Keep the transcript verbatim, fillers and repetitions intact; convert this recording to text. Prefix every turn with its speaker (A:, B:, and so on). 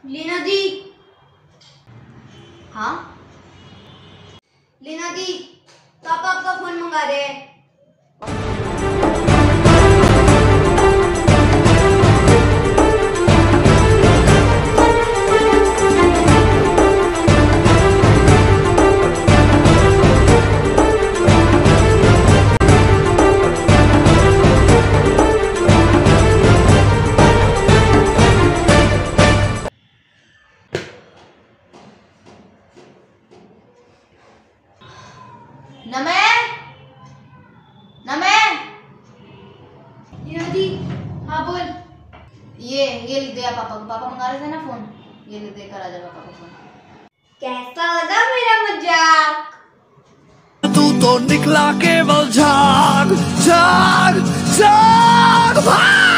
A: लीना दी। हाँ लीना दी, पापा आपका फोन मंगा रहे हैं। नमे नमे लीना दी। हाँ बोल। ये ये ले दे पापा को, पापा मंगा रहे थे ना फोन, ये ले देकर आ जा पापा को फोन। कैसा लगा मेरा मजाक?
B: तू तो निकला केवल झाग झाग झाग भाग।